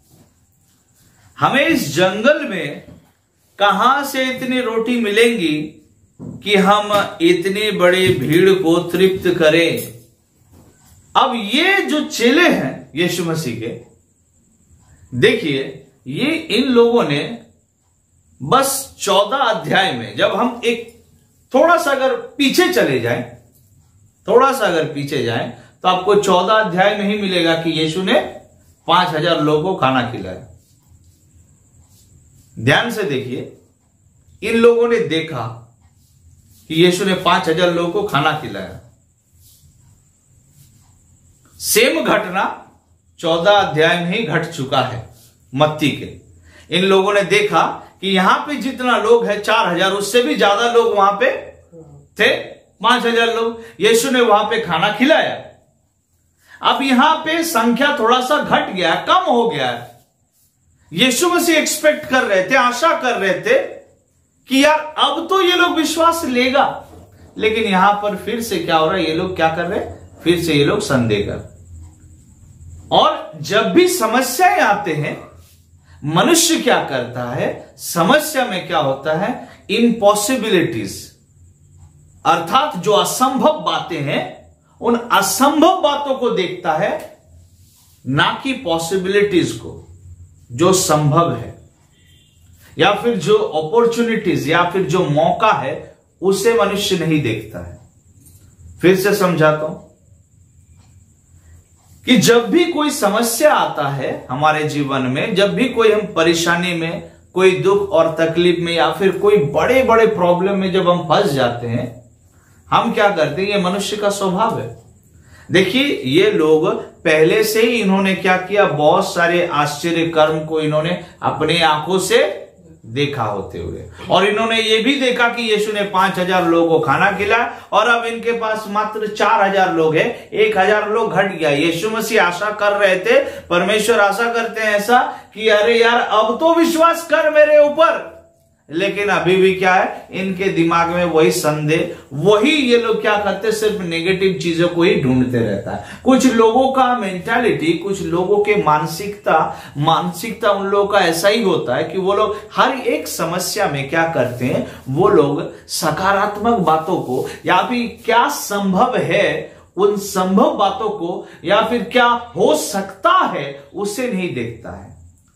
हमें इस जंगल में कहां से इतनी रोटी मिलेंगी कि हम इतनी बड़ी भीड़ को तृप्त करें। अब ये जो चेले हैं यीशु मसीह के, देखिए ये इन लोगों ने बस चौदह अध्याय में, जब हम एक थोड़ा सा अगर पीछे चले जाएं, थोड़ा सा अगर पीछे जाएं तो आपको चौदह अध्याय में ही मिलेगा कि यीशु ने पांच हजार लोगों को खाना खिलाया। ध्यान से देखिए, इन लोगों ने देखा कि यीशु ने पांच हजार लोगों को खाना खिलाया। सेम घटना चौदह अध्याय में ही घट चुका है मत्ती के। इन लोगों ने देखा कि यहां पे जितना लोग है चार हजार, उससे भी ज्यादा लोग वहां पे थे, पांच हजार लोग। यीशु ने वहां पे खाना खिलाया। अब यहां पे संख्या थोड़ा सा घट गया, कम हो गया है। यीशु मसीह एक्सपेक्ट कर रहे थे, आशा कर रहे थे कि यार अब तो ये लोग विश्वास लेगा, लेकिन यहां पर फिर से क्या हो रहा है, ये लोग क्या कर रहे हैं, फिर से ये लोग संदेह कर। और जब भी समस्याएं आते हैं, मनुष्य क्या करता है, समस्या में क्या होता है, इम्पॉसिबिलिटीज, अर्थात जो असंभव बातें हैं, उन असंभव बातों को देखता है, ना कि पॉसिबिलिटीज को, जो संभव है, या फिर जो अपॉर्चुनिटीज या फिर जो मौका है, उसे मनुष्य नहीं देखता है। फिर से समझाता हूं कि जब भी कोई समस्या आता है हमारे जीवन में, जब भी कोई हम परेशानी में, कोई दुख और तकलीफ में, या फिर कोई बड़े बड़े प्रॉब्लम में जब हम फंस जाते हैं, हम क्या करते हैं, ये मनुष्य का स्वभाव है। देखिए ये लोग पहले से ही इन्होंने क्या किया, बहुत सारे आश्चर्य कर्म को इन्होंने अपने आंखों से देखा होते हुए, और इन्होंने ये भी देखा कि यीशु ने पांच हजार लोगों को खाना खिलाया, और अब इनके पास मात्र चार हजार लोग हैं, एक हजार लोग घट गया। यीशु मसीह आशा कर रहे थे, परमेश्वर आशा करते हैं ऐसा कि अरे यार अब तो विश्वास कर मेरे ऊपर, लेकिन अभी भी क्या है, इनके दिमाग में वही संदेह, वही ये लोग क्या करते, सिर्फ नेगेटिव चीजों को ही ढूंढते रहता है। कुछ लोगों का मेंटालिटी, कुछ लोगों के मानसिकता मानसिकता उन लोगों का ऐसा ही होता है कि वो लोग हर एक समस्या में क्या करते हैं, वो लोग सकारात्मक बातों को, या फिर क्या संभव है उन संभव बातों को, या फिर क्या हो सकता है उसे नहीं देखता है।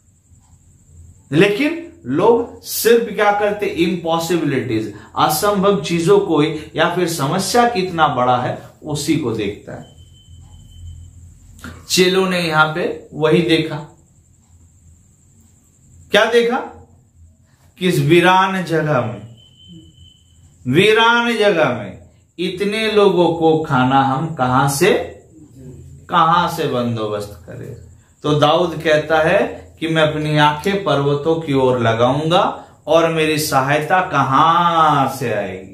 लेकिन लोग सिर्फ क्या करते, इम्पॉसिबिलिटीज, असंभव चीजों को, या फिर समस्या कितना बड़ा है उसी को देखता है। चेलों ने यहां पे वही देखा। क्या देखा, किस वीरान जगह में, वीरान जगह में इतने लोगों को खाना हम कहां से कहां से बंदोबस्त करें। तो दाऊद कहता है कि मैं अपनी आंखें पर्वतों की ओर लगाऊंगा, और मेरी सहायता कहां से आएगी,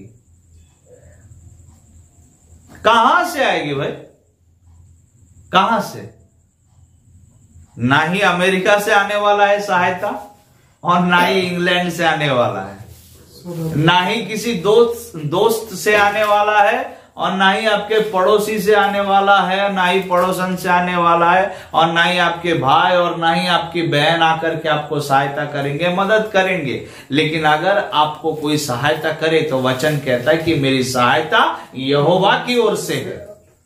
कहां से आएगी भाई, कहां से। ना ही अमेरिका से आने वाला है सहायता, और ना ही इंग्लैंड से आने वाला है, ना ही किसी दोस्त दोस्त से आने वाला है, और ना ही आपके पड़ोसी से आने वाला है, ना ही पड़ोसन से आने वाला है, और ना ही आपके भाई और ना ही आपकी बहन आकर के आपको सहायता करेंगे, मदद करेंगे। लेकिन अगर आपको कोई सहायता करे तो वचन कहता है कि मेरी सहायता यहोवा की ओर से है,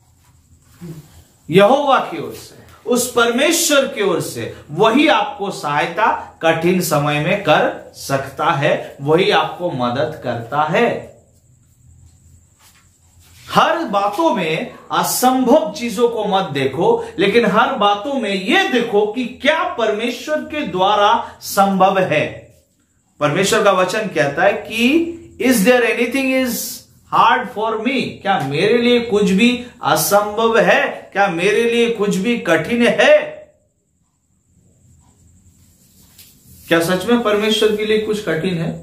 यहोवा की ओर से, उस परमेश्वर की ओर से। वही आपको सहायता कठिन समय में कर सकता है, वही आपको मदद करता है। हर बातों में असंभव चीजों को मत देखो, लेकिन हर बातों में यह देखो कि क्या परमेश्वर के द्वारा संभव है। परमेश्वर का वचन कहता है कि is there anything is hard for me, क्या मेरे लिए कुछ भी असंभव है, क्या मेरे लिए कुछ भी कठिन है। क्या सच में परमेश्वर के लिए कुछ कठिन है?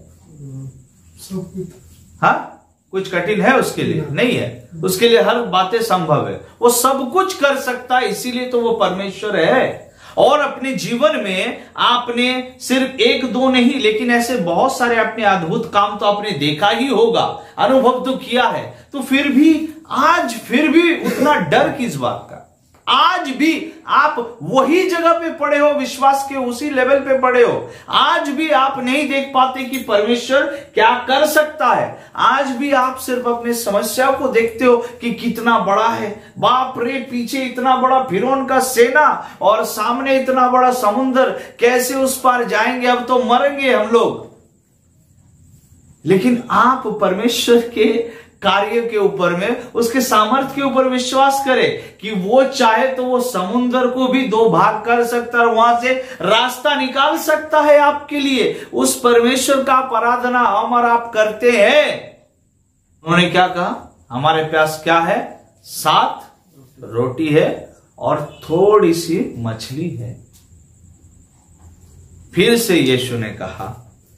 हाँ, कुछ कठिन है उसके लिए? नहीं है, उसके लिए हर बातें संभव है, वो सब कुछ कर सकता है, इसीलिए तो वो परमेश्वर है। और अपने जीवन में आपने सिर्फ एक दो नहीं लेकिन ऐसे बहुत सारे अपने अद्भुत काम तो आपने देखा ही होगा, अनुभव तो किया है, तो फिर भी आज फिर भी उतना डर किस बात का? आज भी आप वही जगह पे पड़े हो, विश्वास के उसी लेवल पे पड़े हो। आज भी आप नहीं देख पाते कि परमेश्वर क्या कर सकता है। आज भी आप सिर्फ अपने समस्या को देखते हो कि कितना बड़ा है, बाप रे, पीछे इतना बड़ा फिरौन का सेना और सामने इतना बड़ा समुद्र, कैसे उस पार जाएंगे, अब तो मरेंगे हम लोग। लेकिन आप परमेश्वर के कार्य के ऊपर में, उसके सामर्थ्य के ऊपर विश्वास करें कि वो चाहे तो वो समुद्र को भी दो भाग कर सकता है और वहां से रास्ता निकाल सकता है आपके लिए। उस परमेश्वर का आराधना हम और आप करते हैं। उन्होंने क्या कहा? हमारे पास क्या है? सात रोटी है और थोड़ी सी मछली है। फिर से यीशु ने कहा,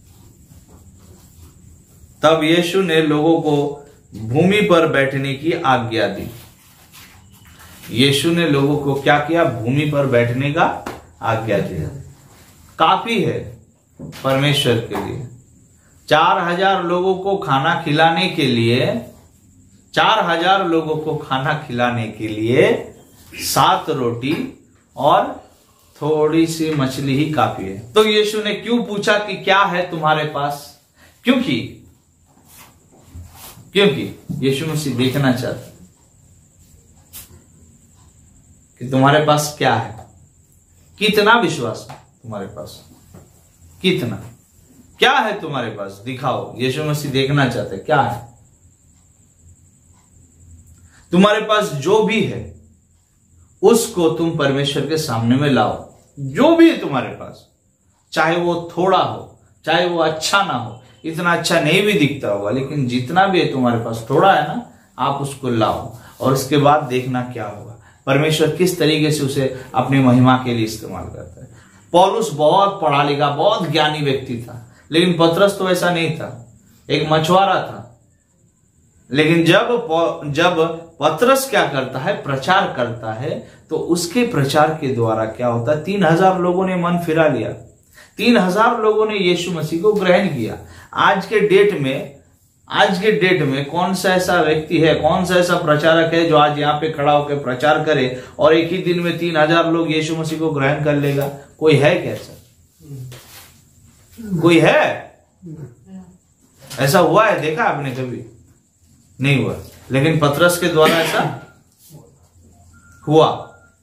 तब यीशु ने लोगों को भूमि पर बैठने की आज्ञा दी। यीशु ने लोगों को क्या किया? भूमि पर बैठने का आज्ञा दिया। काफी है परमेश्वर के लिए। चार हजार लोगों को खाना खिलाने के लिए चार हजार लोगों को खाना खिलाने के लिए सात रोटी और थोड़ी सी मछली ही काफी है। तो यीशु ने क्यों पूछा कि क्या है तुम्हारे पास? क्योंकि क्योंकि यीशु मसीह देखना चाहता कि तुम्हारे पास क्या है, कितना विश्वास है तुम्हारे पास, कितना क्या है तुम्हारे पास, दिखाओ। यीशु मसीह देखना चाहते हैं क्या है तुम्हारे पास। जो भी है उसको तुम परमेश्वर के सामने में लाओ। जो भी है तुम्हारे पास, चाहे वो थोड़ा हो, चाहे वो अच्छा ना हो, इतना अच्छा नहीं भी दिखता होगा, लेकिन जितना भी है तुम्हारे पास, थोड़ा है ना, आप उसको लाओ और उसके बाद देखना क्या होगा। परमेश्वर किस तरीके से उसे अपनी महिमा के लिए इस्तेमाल करता है। पौलुस बहुत पढ़ा लिखा, बहुत ज्ञानी व्यक्ति था, लेकिन पतरस तो ऐसा नहीं था, एक मछुआरा था। लेकिन जब जब पतरस क्या करता है? प्रचार करता है, तो उसके प्रचार के द्वारा क्या होता है? तीन हजार लोगों ने मन फिरा लिया। तीन हजार लोगों ने यीशु मसीह को ग्रहण किया। आज के डेट में आज के डेट में कौन सा ऐसा व्यक्ति है, कौन सा ऐसा प्रचारक है जो आज यहाँ पे खड़ा होकर प्रचार करे और एक ही दिन में तीन हजार लोग यीशु मसीह को ग्रहण कर लेगा? कोई है कैसा? कोई है? ऐसा हुआ है? देखा आपने कभी? नहीं हुआ। लेकिन पतरस के द्वारा ऐसा हुआ।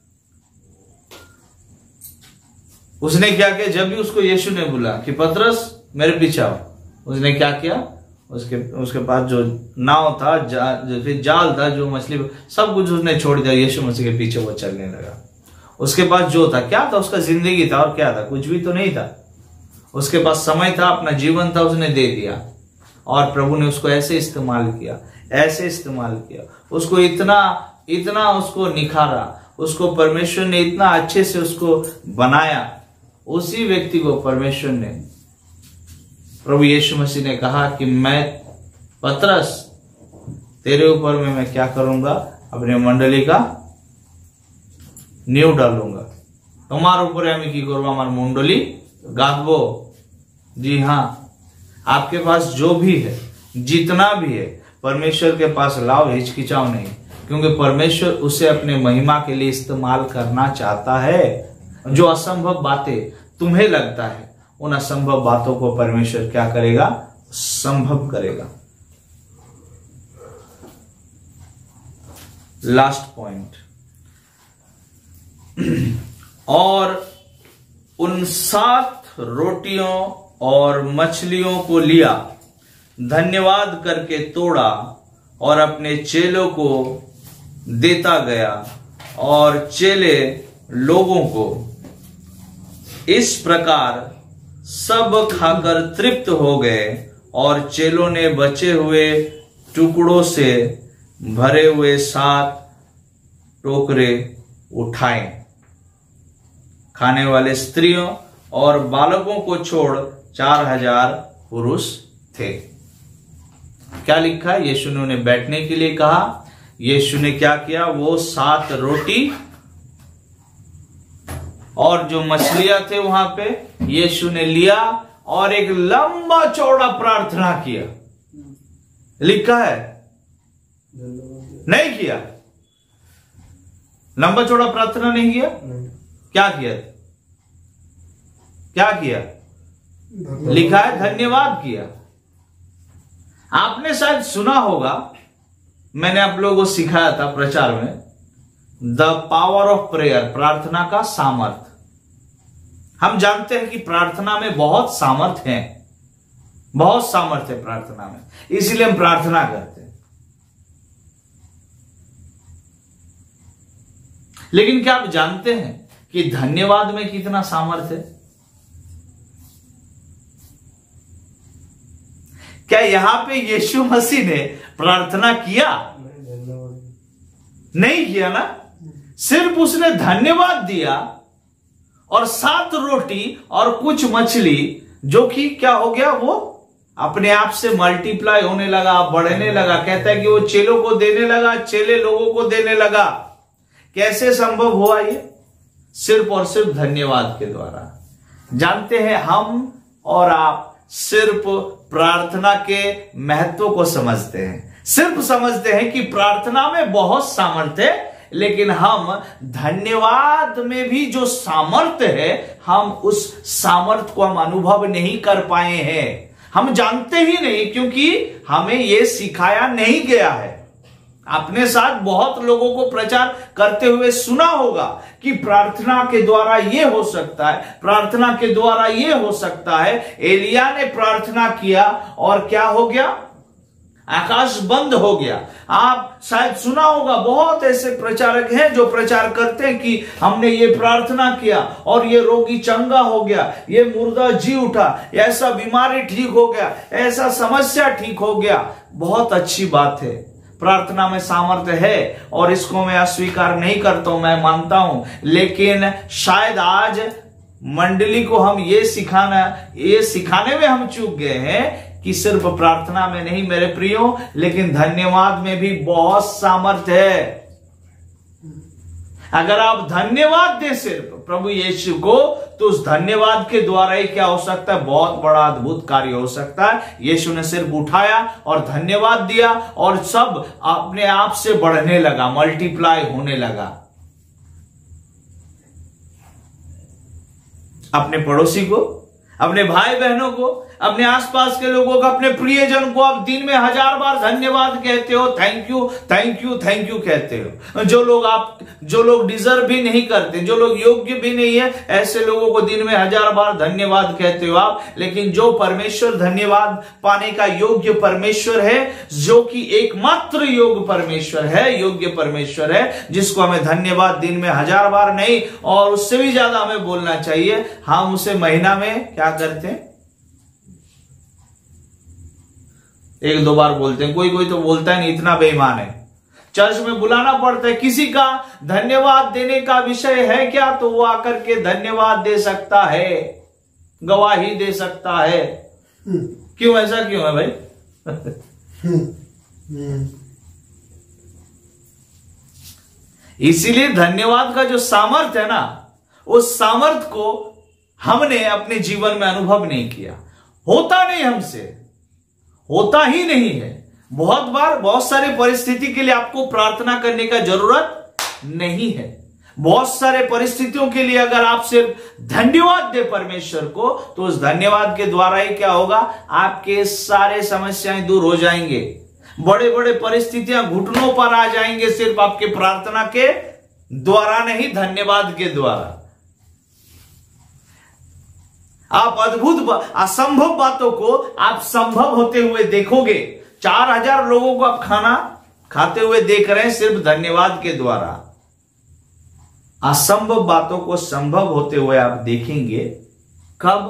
उसने क्या किया? जब भी उसको यीशु ने बोला कि पतरस मेरे पीछे आओ, उसने क्या किया? उसके उसके पास जो नाव था, जा, जो फिर जाल था, जो मछली, सब कुछ उसने छोड़ दिया। यीशु मसीह के पीछे वो चलने लगा। उसके पास जो था, क्या था? उसका जिंदगी था, और क्या था? कुछ भी तो नहीं था। उसके पास समय था, अपना जीवन था, उसने दे दिया। और प्रभु ने उसको ऐसे इस्तेमाल किया, ऐसे इस्तेमाल किया, उसको इतना इतना उसको निखारा, उसको परमेश्वर ने इतना अच्छे से उसको बनाया। उसी व्यक्ति को परमेश्वर ने, प्रभु यीशु मसीह ने कहा कि मैं पतरस, तेरे ऊपर में मैं क्या करूंगा? अपने मंडली का नींव डालूंगा। तुम्हारे ऊपर আমি কি করব? আমার मंडली गादबो। जी हाँ, आपके पास जो भी है, जितना भी है, परमेश्वर के पास लाओ, हिचकिचाओ नहीं, क्योंकि परमेश्वर उसे अपने महिमा के लिए इस्तेमाल करना चाहता है। जो असंभव बातें तुम्हें लगता है, उन असंभव बातों को परमेश्वर क्या करेगा? संभव करेगा। लास्ट पॉइंट, और उन सात रोटियों और मछलियों को लिया, धन्यवाद करके तोड़ा और अपने चेलों को देता गया, और चेले लोगों को इस प्रकार सब खाकर तृप्त हो गए। और चेलों ने बचे हुए टुकड़ों से भरे हुए सात टोकरे उठाए। खाने वाले स्त्रियों और बालकों को छोड़ चार हजार पुरुष थे। क्या लिखा है? यीशु ने उन्हें बैठने के लिए कहा। यीशु ने क्या किया? वो सात रोटी और जो मछलियां थे वहां पे यीशु ने लिया और एक लंबा चौड़ा प्रार्थना किया। लिखा है नहीं किया? लंबा चौड़ा प्रार्थना नहीं किया? क्या किया? क्या किया? लिखा है धन्यवाद किया। आपने शायद सुना होगा, मैंने आप लोगों को सिखाया था प्रचार में, द पावर ऑफ प्रेयर, प्रार्थना का सामर्थ। हम जानते हैं कि प्रार्थना में बहुत सामर्थ है, बहुत सामर्थ है प्रार्थना में, इसलिए हम प्रार्थना करते हैं। लेकिन क्या आप जानते हैं कि धन्यवाद में कितना सामर्थ है? क्या यहां पे यीशु मसीह ने प्रार्थना किया? नहीं किया ना, सिर्फ उसने धन्यवाद दिया और सात रोटी और कुछ मछली, जो कि क्या हो गया, वो अपने आप से मल्टीप्लाई होने लगा, बढ़ने लगा। कहता है कि वो चेलों को देने लगा, चेले लोगों को देने लगा। कैसे संभव हुआ ये? सिर्फ और सिर्फ धन्यवाद के द्वारा। जानते हैं, हम और आप सिर्फ प्रार्थना के महत्व को समझते हैं, सिर्फ समझते हैं कि प्रार्थना में बहुत सामर्थ्य है, लेकिन हम धन्यवाद में भी जो सामर्थ्य है, हम उस सामर्थ्य को हम अनुभव नहीं कर पाए हैं। हम जानते ही नहीं, क्योंकि हमें यह सिखाया नहीं गया है। अपने साथ बहुत लोगों को प्रचार करते हुए सुना होगा कि प्रार्थना के द्वारा यह हो सकता है, प्रार्थना के द्वारा यह हो सकता है। एलिया ने प्रार्थना किया और क्या हो गया? आकाश बंद हो गया। आप शायद सुना होगा, बहुत ऐसे प्रचारक हैं जो प्रचार करते हैं कि हमने ये प्रार्थना किया और ये रोगी चंगा हो गया, ये मुर्दा जी उठा, ऐसा बीमारी ठीक हो गया, ऐसा समस्या ठीक हो गया। बहुत अच्छी बात है, प्रार्थना में सामर्थ्य है और इसको मैं अस्वीकार नहीं करता हूं, मैं मानता हूं। लेकिन शायद आज मंडली को हम ये सिखाना ये सिखाने में हम चूक गए हैं कि सिर्फ प्रार्थना में नहीं मेरे प्रियो, लेकिन धन्यवाद में भी बहुत सामर्थ्य है। अगर आप धन्यवाद दे सिर्फ प्रभु यीशु को, तो उस धन्यवाद के द्वारा ही क्या हो सकता है? बहुत बड़ा अद्भुत कार्य हो सकता है। यीशु ने सिर्फ उठाया और धन्यवाद दिया और सब अपने आप से बढ़ने लगा, मल्टीप्लाई होने लगा। अपने पड़ोसी को, अपने भाई बहनों को, अपने आसपास के लोगों को, अपने प्रियजन को आप दिन में हजार बार धन्यवाद कहते हो, thank you thank you thank you कहते हो। जो लोग आप जो लोग डिजर्व भी नहीं करते, जो लोग योग्य भी नहीं है, ऐसे लोगों को दिन में हजार बार धन्यवाद कहते हो आप। लेकिन जो परमेश्वर धन्यवाद पाने का योग्य परमेश्वर है, जो कि एकमात्र योग्य परमेश्वर है, योग्य परमेश्वर है, जिसको हमें धन्यवाद दिन में हजार बार नहीं और उससे भी ज्यादा हमें बोलना चाहिए, हम उसे महीना में क्या करते हैं? एक दो बार बोलते हैं। कोई कोई तो बोलता है नहीं, इतना बेईमान है। चर्च में बुलाना पड़ता है, किसी का धन्यवाद देने का विषय है क्या, तो वो आकर के धन्यवाद दे सकता है, गवाही दे सकता है। क्यों, ऐसा क्यों है भाई? इसीलिए धन्यवाद का जो सामर्थ्य है ना, उस सामर्थ्य को हमने अपने जीवन में अनुभव नहीं किया। होता नहीं, हमसे होता ही नहीं है। बहुत बार बहुत सारे परिस्थिति के लिए आपको प्रार्थना करने का जरूरत नहीं है। बहुत सारे परिस्थितियों के लिए अगर आप सिर्फ धन्यवाद दे परमेश्वर को, तो उस धन्यवाद के द्वारा ही क्या होगा? आपके सारे समस्याएं दूर हो जाएंगे। बड़े बड़े परिस्थितियां घुटनों पर आ जाएंगे, सिर्फ आपके प्रार्थना के द्वारा नहीं, धन्यवाद के द्वारा। आप अद्भुत असंभव बातों को आप संभव होते हुए देखोगे। चार हजार लोगों को आप खाना खाते हुए देख रहे हैं सिर्फ धन्यवाद के द्वारा। असंभव बातों को संभव होते हुए आप देखेंगे कब?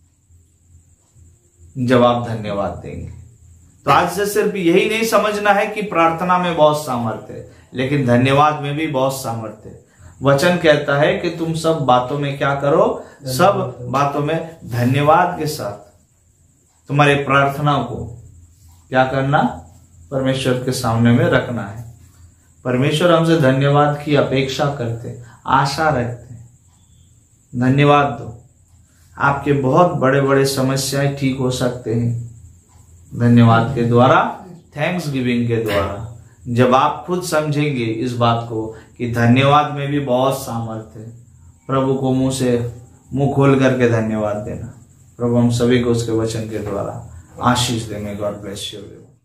जब आप धन्यवाद देंगे। तो आज से सिर्फ यही नहीं समझना है कि प्रार्थना में बहुत सामर्थ्य है, लेकिन धन्यवाद में भी बहुत सामर्थ्य है। वचन कहता है कि तुम सब बातों में क्या करो? सब बातों में धन्यवाद के साथ तुम्हारे प्रार्थनाओं को क्या करना? परमेश्वर के सामने में रखना है। परमेश्वर हमसे धन्यवाद की अपेक्षा करते, आशा रखते। धन्यवाद दो। आपके बहुत बड़े बड़े समस्याएं ठीक हो सकते हैं धन्यवाद के द्वारा, थैंक्स गिविंग के द्वारा। जब आप खुद समझेंगे इस बात को कि धन्यवाद में भी बहुत सामर्थ्य है, प्रभु को मुंह से मुंह खोल करके धन्यवाद देना। प्रभु हम सभी को उसके वचन के द्वारा आशीष देंगे। God bless you.